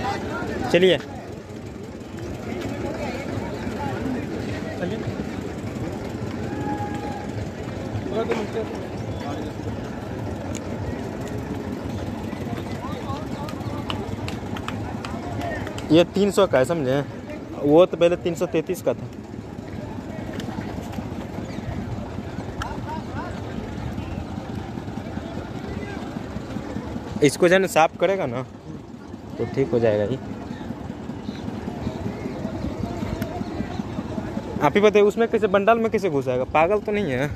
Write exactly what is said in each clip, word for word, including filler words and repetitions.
चलिए ये तीन सौ का है समझे, वो तो पहले तीन सौ तैंतीस का था। इसको जो है साफ करेगा ना तो ठीक हो जाएगा ये। आप ही बताइए उसमें कैसे बंडल में कैसे घुसाएगा, पागल तो नहीं है?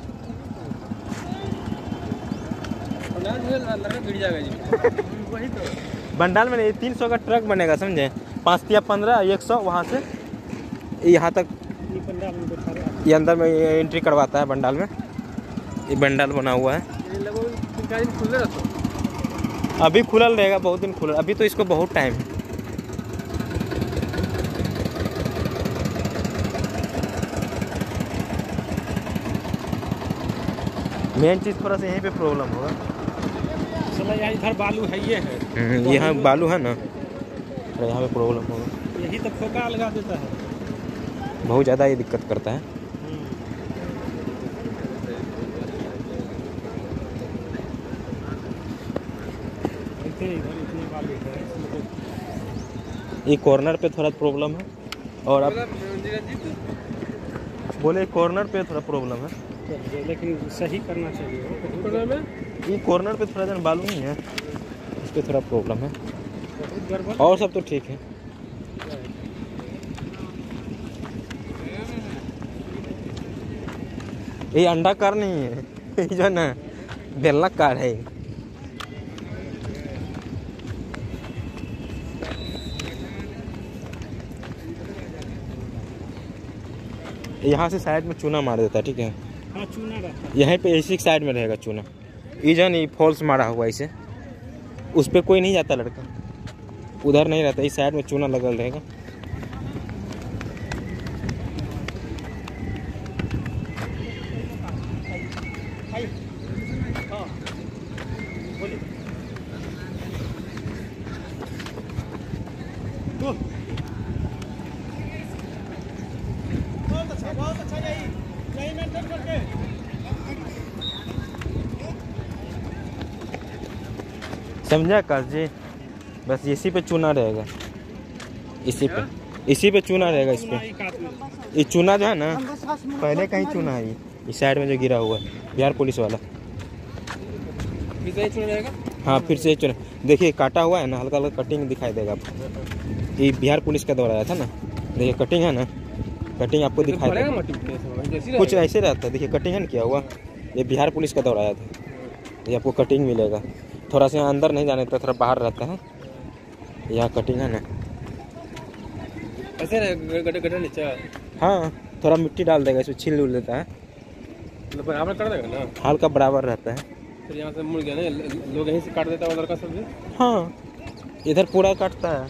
वही तो बंडल में नहीं, तीन सौ का ट्रक बनेगा समझे, पाँच तिया पंद्रह, एक सौ वहाँ से यहाँ तक ये अंदर में ये एंट्री करवाता है बंडल में। ये बंडल बना हुआ है, अभी खुलल रहेगा बहुत दिन खुलल, अभी तो इसको बहुत टाइम है। मेन चीज़ थोड़ा सा यहीं पे प्रॉब्लम होगा। चला यार इधर बालू है, ये है यहाँ बालू है ना, यहाँ पे प्रॉब्लम होगा। यही तो फोका लगा देता है, बहुत ज़्यादा ये दिक्कत करता है। ये कॉर्नर पे थोड़ा प्रॉब्लम है, और अब बोले कॉर्नर पे थोड़ा प्रॉब्लम है, लेकिन सही करना चाहिए। ये कॉर्नर पे थोड़ा जन बालू नहीं है, इस पर थोड़ा प्रॉब्लम है, और सब तो ठीक है। ये अंडा कार नहीं है, ये जो ना बेलना कार है। यहाँ से साइड में चूना मार देता है, ठीक है? हाँ चूना रहता है यहीं पे इसी साइड में रहेगा चूना। ये जो नहीं फॉल्स मारा हुआ इसे, उस पर कोई नहीं जाता लड़का, उधर नहीं रहता, इस साइड में चूना लगल रहेगा। समझा काश जी, बस इसी पे चूना रहेगा, इसी पे इसी पे चूना रहेगा। इस पे ये चूना जो है ना, पहले का ही चूना है, ये इस साइड में जो गिरा हुआ है बिहार पुलिस वाला। फिर से चूना रहेगा। हाँ फिर से चूना, देखिए काटा हुआ है ना, हल्का हल्का कटिंग दिखाई देगा आपको। ये बिहार पुलिस का दौराया था ना, देखिए कटिंग है ना, कटिंग आपको दिखाई देगा, कुछ ऐसे रहता है। देखिए कटिंग है ना किया हुआ, ये बिहार पुलिस का दौराया था, ये आपको कटिंग मिलेगा। थोड़ा सा अंदर नहीं जाने देता, थोड़ा बाहर रहता है, यहाँ कटिंग है ना ऐसे गड्ढे गड्ढे नीचे। हाँ थोड़ा मिट्टी डाल देगा, इसमें छील उल देता है, बराबर कर देगा ना, हल्का बराबर रहता है। फिर यहाँ से मुड़ गया ना, लोग यहीं से काट देता है वो लड़का सब भी। हाँ इधर पूरा काटता है।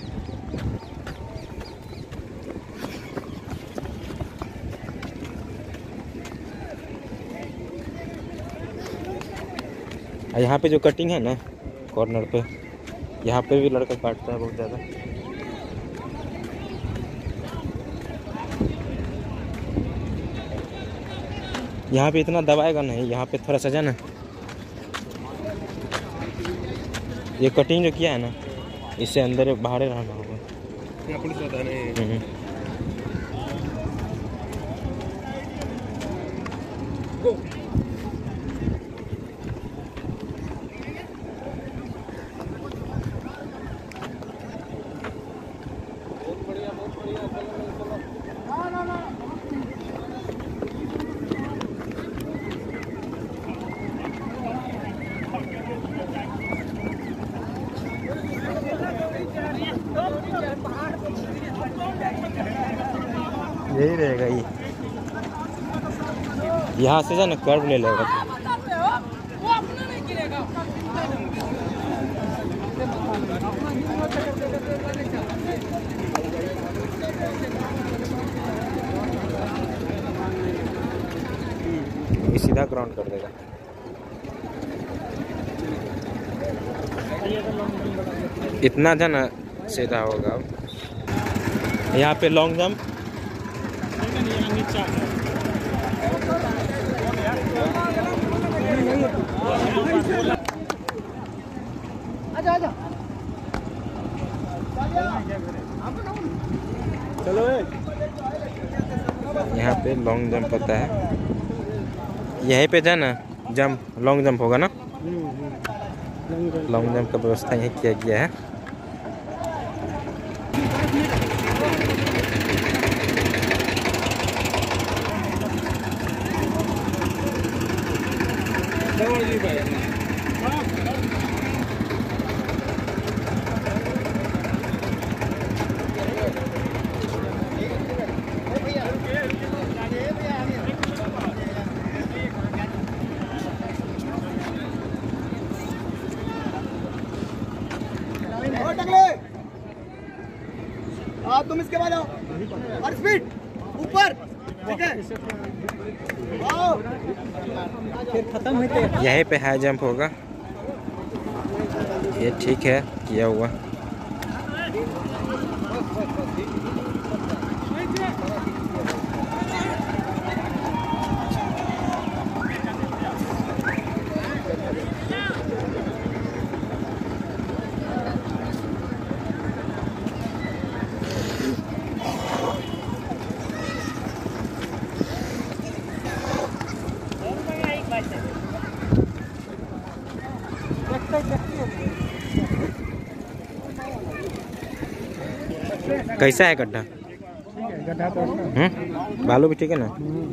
यहाँ पे जो कटिंग है ना कॉर्नर पे, यहाँ पे भी लड़का काटता है बहुत ज़्यादा। यहाँ पे इतना दबाएगा नहीं, यहाँ पे थोड़ा सा ना ये कटिंग जो किया है ना, इससे अंदर बाहर रहना होगा। यहाँ पुलिस होता है नहीं। यही रहेगा, ये यहाँ से जाना कर्व ले लेगा। ये सीधा ग्राउंड कर देगा। इतना जाना सीधा होगा अब। यहाँ पे लॉन्ग जंप, चलो यहाँ पे लॉन्ग जंप होता है। यहीं पे जाना जंप लॉन्ग जंप होगा ना। लॉन्ग जंप का व्यवस्था यहीं किया गया है। हाँ तुम इसके बाद आओ और स्पीड ऊपर, ठीक है। फिर खत्म होते यहीं पे हाई जंप होगा। ये ठीक है किया हुआ। कैसा है गड्ढा? गड्ढा तो हम्म बालू भी ठीक है ना।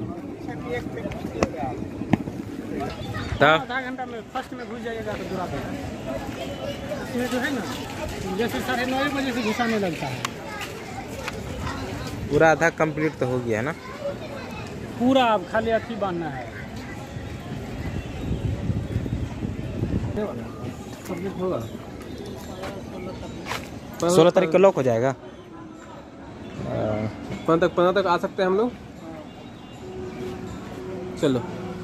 तब आधा घंटा में फर्स्ट में घुस जाइएगा तो दूरा पे इसमें जो है ना, जैसे साढ़े नौ बजे से घुसाने लगता है। पूरा आधा कंप्लीट तो हो गया है ना। पूरा अब खाली अथी बांधना है। होगा सोलह तारीख को लॉक हो जाएगा। पंद्रह तक पंद्रह तक आ सकते हैं हम लोग। चलो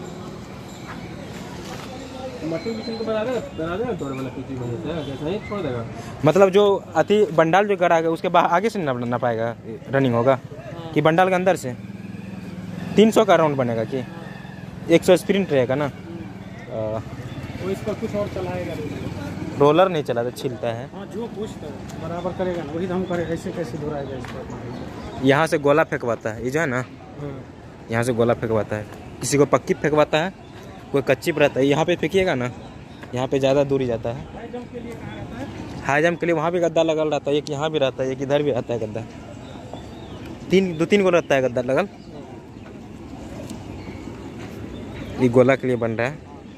मट्टी को बना दे बना दे थोड़ा वाला पीछे वहीं से जैसा ही छोड़ देगा। मतलब जो अति बंडाल जो करा गया उसके बाद आगे से ना ना पाएगा रनिंग होगा कि बंडाल के अंदर से तीन सौ का राउंड बनेगा कि एक सौ स्प्रिंट रहेगा ना। वो इस पर कुछ और चलाएगा। रोलर नहीं चला तो छिलता है। हाँ जो कुछ तो बराबर करेगा ना, वही तो हम करे। ऐसे कैसे धुराएगा इस पर? यहाँ से गोला फेंकवाता है ये जो है ना, यहाँ से गोला फेंकवाता है। किसी को पक्की फेंकवाता है, कोई कच्ची पर रहता है। यहाँ पे फेंकिएगा ना, यहाँ पे ज़्यादा दूरी जाता है। हाई जंप के लिए वहाँ भी गद्दा लगल रहता है, एक यहाँ भी रहता है, एक इधर भी रहता है गद्दा। तीन दो तीन गो रहता है गद्दा लगल। ये गोला के लिए बन रहा है।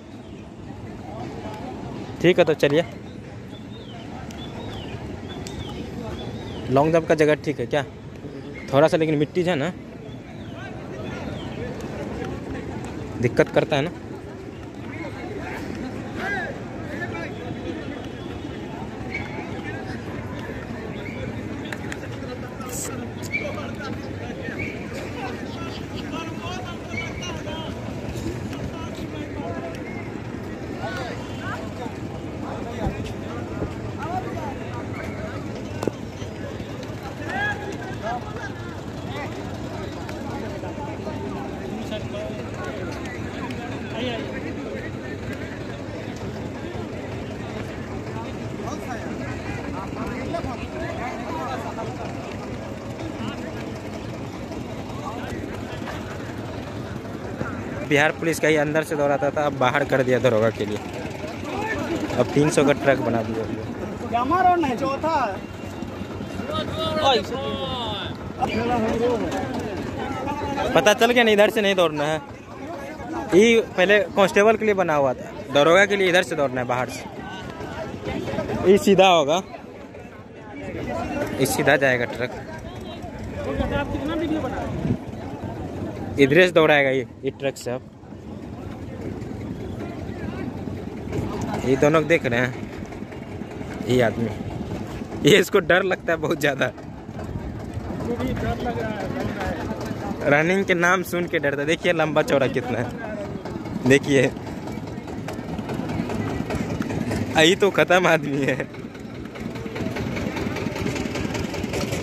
ठीक है तो चलिए। लॉन्ग जंप का जगह ठीक है क्या? थोड़ा सा लेकिन मिट्टी जो है ना दिक्कत करता है ना। बिहार पुलिस का ही अंदर से दौड़ाता था, अब बाहर कर दिया दरोगा के लिए। अब तीन सौ का ट्रक बना दिया। पता चल गया ना, इधर से नहीं दौड़ना है। ये पहले कांस्टेबल के लिए बना हुआ था, दरोगा के लिए इधर से दौड़ना है बाहर से। ये सीधा होगा, ये सीधा जाएगा ट्रक। इधर से दौड़ाएगा ये ये ट्रक से। अब ये दोनों देख रहे हैं, ये आदमी, ये इसको डर लगता है बहुत ज्यादा। रनिंग के नाम सुन के डरता। देखिए लंबा चौड़ा कितना है, देखिए यही तो खत्म आदमी है।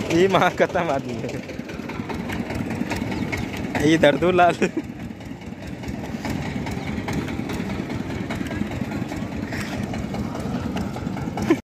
ये महा खत्म आदमी है ये दर्दू लाल